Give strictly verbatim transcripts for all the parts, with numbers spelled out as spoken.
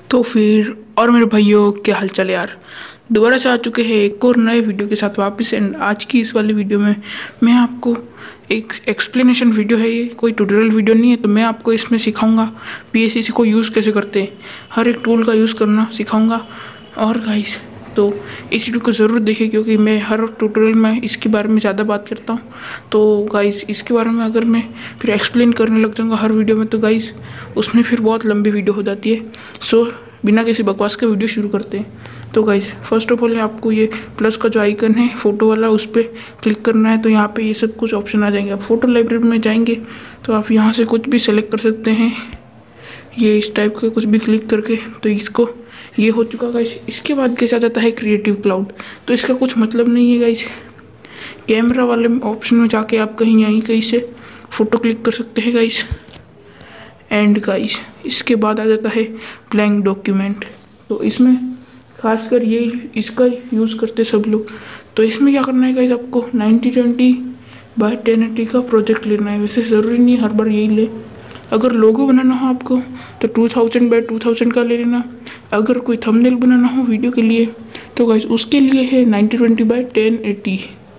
तो फिर और मेरे भाइयों, क्या हाल चाल है यार। दोबारा से आ चुके हैं एक और नए वीडियो के साथ वापस। एंड आज की इस वाली वीडियो में मैं आपको एक एक्सप्लेनेशन वीडियो है, ये कोई ट्यूटोरियल वीडियो नहीं है। तो मैं आपको इसमें सिखाऊंगा पीएससी को यूज़ कैसे करते हैं, हर एक टूल का यूज़ करना सिखाऊंगा। और गाइस, तो इस वीडियो को ज़रूर देखिए क्योंकि मैं हर ट्यूटोरियल में इसके बारे में ज़्यादा बात करता हूँ। तो गाइस, इसके बारे में अगर मैं फिर एक्सप्लेन करने लग जाऊँगा हर वीडियो में तो गाइस उसमें फिर बहुत लंबी वीडियो हो जाती है। सो बिना किसी बकवास के वीडियो शुरू करते हैं। तो गाइस, फर्स्ट ऑफ ऑल आपको ये प्लस का जो आइकन है फ़ोटो वाला, उस पर क्लिक करना है। तो यहाँ पे ये सब कुछ ऑप्शन आ जाएंगे। आप फोटो लाइब्रेरी में जाएंगे तो आप यहाँ से कुछ भी सेलेक्ट कर सकते हैं, ये इस टाइप का कुछ भी क्लिक करके। तो इसको ये हो चुका गाइस। इसके बाद कैसा जाता है क्रिएटिव क्लाउड। तो इसका कुछ मतलब नहीं है गाइस। कैमरा वाले ऑप्शन में जाके आप कहीं यहीं कहीं से फ़ोटो क्लिक कर सकते हैं गाइस। एंड गाइस, इसके बाद आ जाता है ब्लैंक डॉक्यूमेंट। तो इसमें खासकर ये इसका यूज़ करते सब लोग। तो इसमें क्या करना है गाइस, आपको ninety twenty by ten eighty का प्रोजेक्ट लेना है। वैसे ज़रूरी नहीं हर बार यही ले। अगर लोगो बनाना हो आपको तो two thousand by two thousand का ले लेना। अगर कोई थंबनेल बनाना हो वीडियो के लिए तो गाइस उसके लिए है ninety twenty by ten eighty.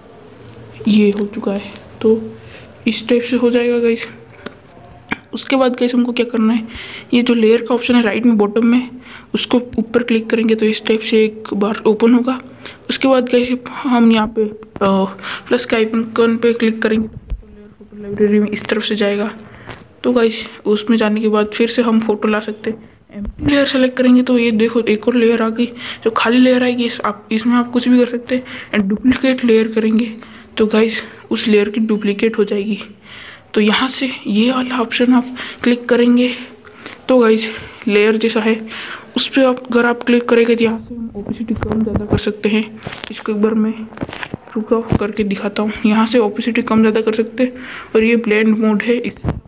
ये हो चुका है। तो इस टाइप से हो जाएगा गाइस। उसके बाद गाइस हमको क्या करना है, ये जो लेयर का ऑप्शन है राइट में बॉटम में, उसको ऊपर क्लिक करेंगे तो इस टाइप से एक बार ओपन होगा। उसके बाद गाइस हम यहाँ पे प्लस के आइकन पे क्लिक करेंगे तो लेयर फोटो लाइब्रेरी में इस तरफ से जाएगा। तो गाइस उसमें जाने के बाद फिर से हम फोटो ला सकते हैं। एम्प्टी लेयर सेलेक्ट करेंगे तो ये देखो एक और लेयर आ गई। जो खाली लेयर आएगी इस आप इसमें आप कुछ भी कर सकते हैं। एंड डुप्लीकेट लेयर करेंगे तो गाइस उस लेयर की डुप्लीकेट हो जाएगी। तो यहाँ से ये वाला ऑप्शन आप क्लिक करेंगे तो गाइस लेयर जैसा है उस पर आप अगर आप क्लिक करेंगे तो यहाँ से हम ओपेसिटी कम ज़्यादा कर सकते हैं। इसको एक बार मैं रुका करके दिखाता हूँ। यहाँ से ओपेसिटी कम ज़्यादा कर सकते हैं। और ये ब्लेंड मोड है,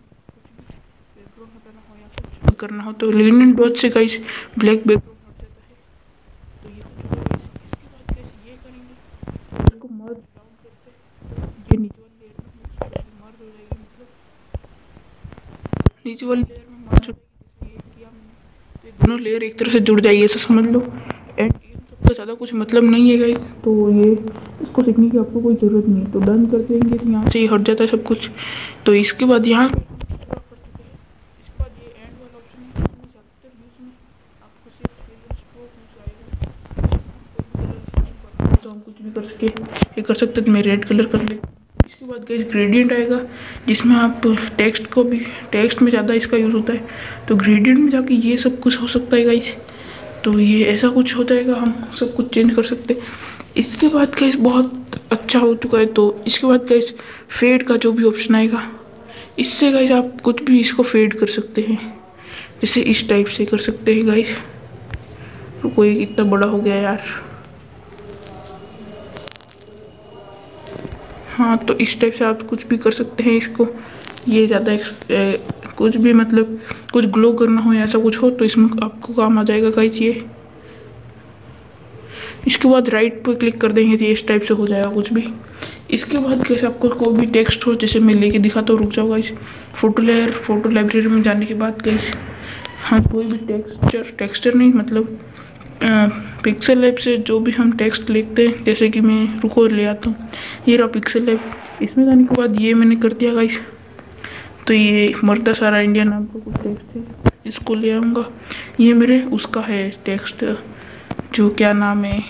करना हो तो लीनियंट डॉट से गाइस ब्लैक बैकग्राउंड हट जाता है। तो ये इसके बाद गाइस ये करेंगे, इसको मर्ज डाउन करते हैं। ये नीचे वाली लेयर में मर्ज हो जाएगी, मतलब नीचे वाली लेयर में मर्ज हो जाएगी। ये किया मैंने तो ये दोनों लेयर एक तरह से जुड़ जाएगी, ऐसा समझ लो। एंड इन सबका ज़्यादा कुछ मतलब नहीं है गाइस। तो ये इसको सीखने की आपको कोई ज़रूरत नहीं है। तो डन कर देंगे तो यहाँ से ही हट जाता है सब कुछ। तो इसके बाद यहाँ तो हम कुछ भी कर सके ये कर सकते। तो मैं रेड कलर कर ले। इसके बाद गाइस ग्रेडियंट आएगा जिसमें आप टेक्स्ट को भी, टेक्स्ट में ज़्यादा इसका यूज़ होता है। तो ग्रेडियंट में जाके ये सब कुछ हो सकता है गाइस। तो ये ऐसा कुछ हो जाएगा, हम सब कुछ चेंज कर सकते हैं। इसके बाद गाइस बहुत अच्छा हो चुका है। तो इसके बाद गाइस फेड का जो भी ऑप्शन आएगा, इससे गाइस आप कुछ भी इसको फेड कर सकते हैं। जैसे इस टाइप से कर सकते हैं गाइस। तो कोई इतना बड़ा हो गया यार। हाँ, तो इस टाइप से आप कुछ भी कर सकते हैं इसको। ये ज़्यादा कुछ भी मतलब कुछ ग्लो करना हो या ऐसा कुछ हो तो इसमें आपको काम आ जाएगा गाइस ये। इसके बाद राइट पे क्लिक कर देंगे तो इस टाइप से हो जाएगा कुछ भी। इसके बाद कैसे आपको कोई भी टेक्स्ट हो, जैसे मैं लेके दिखाता हूँ, रुक जाओ guys. Photo layer photo library में जाने के बाद गाइस हाँ कोई भी टेक्सचर टेक्सचर नहीं मतलब पिक्सल ऐप से जो भी हम टेक्स्ट लिखते हैं, जैसे कि मैं रुको ले आता हूँ। ये रहा पिक्सल ऐप। इसमें जाने के बाद ये मैंने कर दिया गाइस। तो ये मरदा सारा इंडिया नाम का कुछ टेक्स्ट है, इसको ले आऊँगा। ये मेरे उसका है टेक्स्ट, जो क्या नाम है,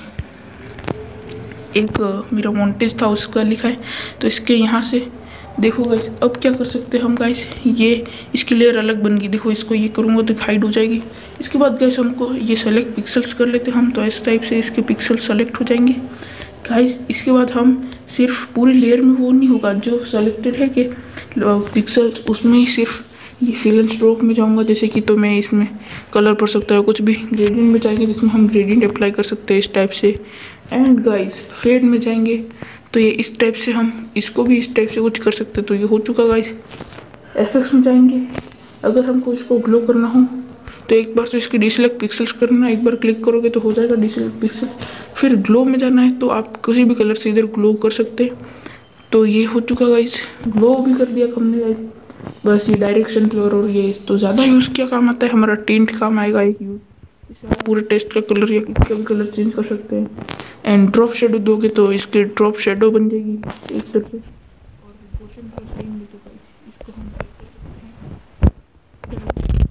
एक मेरा मॉन्टेज था उसका लिखा है। तो इसके यहाँ से देखो गाइस अब क्या कर सकते हैं हम गाइस, ये इसकी लेयर अलग बन गई। देखो इसको ये करूँगा तो हाइड हो जाएगी। इसके बाद गाइस हमको ये सेलेक्ट पिक्सल्स कर लेते हैं हम। तो इस टाइप से इसके पिक्सल सेलेक्ट हो जाएंगे गाइस। इसके बाद हम सिर्फ पूरी लेयर में वो नहीं होगा जो सेलेक्टेड है कि पिक्सल्स, उसमें ही सिर्फ ये फिल एंड स्ट्रोक में जाऊँगा जैसे कि। तो मैं इसमें कलर पड़ सकता है कुछ भी। ग्रेडियंट में जाएंगे जिसमें हम ग्रेडियंट अप्लाई कर सकते हैं इस टाइप से। एंड गाइस फेड में जाएंगे तो ये इस टाइप से हम इसको भी इस टाइप से कुछ कर सकते हैं। तो ये हो चुका गाइस। एफएक्स में जाएंगे, अगर हमको इसको ग्लो करना हो तो एक बार तो इसके डिसेलेक्ट पिक्सल्स करना, एक बार क्लिक करोगे तो हो जाएगा डिसेलेक्ट पिक्सल। फिर ग्लो में जाना है तो आप किसी भी कलर से इधर ग्लो कर सकते हैं। तो ये हो चुका गाइस, ग्लो भी कर दिया हमने गाइस। बस ये डायरेक्शन कलर और ये तो ज़्यादा यूज़ किया काम आता है हमारा टिंट काम आएगा एक यूज़। इसे आप पूरे टेस्ट का कलर या किसका भी कलर चेंज कर सकते हैं। एंड ड्रॉप शेडो दोगे तो इसकी ड्रॉप शेडो बन जाएगी एक तरह से। और पोर्शन का सेम भी तो गाइस इसको हम कर सकते हैं।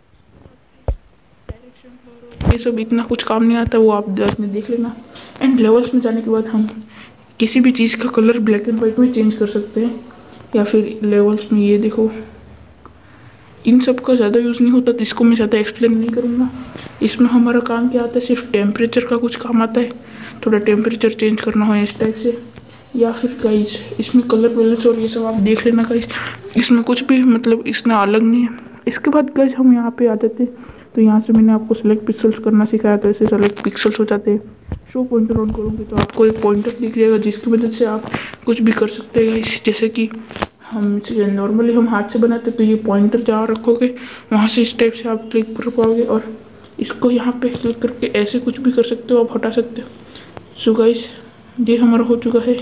डायरेक्शन ये सब इतना कुछ काम नहीं आता, वो आप बाद में देख लेना। एंड लेवल्स में जाने के बाद हम किसी भी चीज़ का कलर ब्लैक एंड वाइट में चेंज कर सकते हैं, या फिर लेवल्स में ये देखो इन सब का ज़्यादा यूज़ नहीं होता, तो इसको मैं ज़्यादा एक्सप्लेन नहीं करूँगा। इसमें हमारा काम क्या आता है, सिर्फ टेम्परेचर का कुछ काम आता है, थोड़ा टेम्परेचर चेंज करना हो इस टाइप से। या फिर गाइस इसमें कलर बैलेंस और ये सब आप देख लेना गाइस, इसमें कुछ भी मतलब इसमें अलग नहीं है। इसके बाद गाइस हम यहाँ पे आ जाते, तो यहाँ से मैंने आपको सेलेक्ट पिक्सल्स करना सिखाया, तो ऐसे सेलेक्ट पिक्सल्स हो जाते हैं। शो पॉइंटर ऑन करूँगी तो आपको एक पॉइंटर दिख जाएगा, जिसकी वजह से आप कुछ भी कर सकते हैं गाइस। जैसे कि हम नॉर्मली हम हाथ से बनाते तो ये पॉइंटर जहाँ रखोगे वहाँ से इस टाइप से आप क्लिक कर पाओगे, और इसको यहाँ पे क्लिक करके ऐसे कुछ भी कर सकते हो, आप हटा सकते हो। सो गाइस ये हमारा हो चुका है।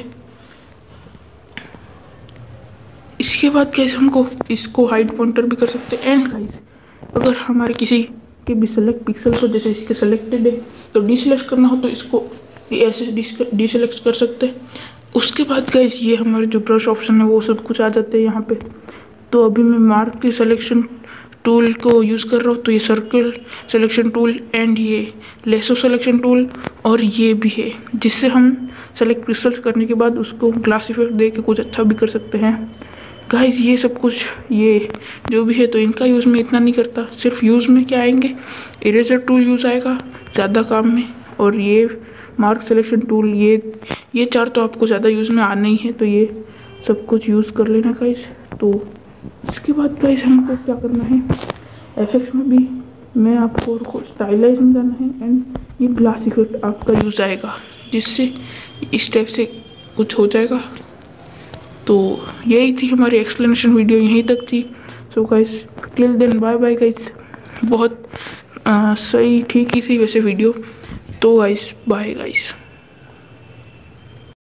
इसके बाद कैसे हमको इसको हाइड पॉइंटर भी कर सकते हैं। एंड गाइस अगर हमारे किसी के भी सेलेक्ट पिक्सल को, जैसे इसके सेलेक्टेड है तो डिसेलेक्ट करना हो तो इसको ऐसे डिसेलेक्ट कर सकते हैं। उसके बाद गाइस ये हमारे जो ब्रश ऑप्शन है वो सब कुछ आ जाते हैं यहाँ पे। तो अभी मैं मार्क के सिलेक्शन टूल को यूज़ कर रहा हूँ, तो ये सर्कल सिलेक्शन टूल एंड ये लेसो सिलेक्शन टूल और ये भी है, जिससे हम सेलेक्ट पिक्सल करने के बाद उसको ग्लास इफेक्ट दे के कुछ अच्छा भी कर सकते हैं। गाइस ये सब कुछ ये जो भी है तो इनका यूज़ मैं इतना नहीं करता, सिर्फ यूज़ में क्या आएंगे, इरेजर टूल यूज़ आएगा ज़्यादा काम में, और ये मार्क सिलेक्शन टूल, ये ये चार तो आपको ज़्यादा यूज़ में आना ही है, तो ये सब कुछ यूज़ कर लेना गाइस। तो इसके बाद गाइस हमको क्या करना है, एफेक्ट्स में भी मैं आपको स्टाइलाइज में जाना है, एंड ये ग्लास इफेक्ट आपका यूज़ आएगा, जिससे इस टाइप से कुछ हो जाएगा। तो यही थी हमारी एक्सप्लेनेशन वीडियो, यहीं तक थी। So guys till then bye bye guys. बहुत आ, सही ठीक ही थी वैसे वीडियो, तो गाइस बाय गाइस।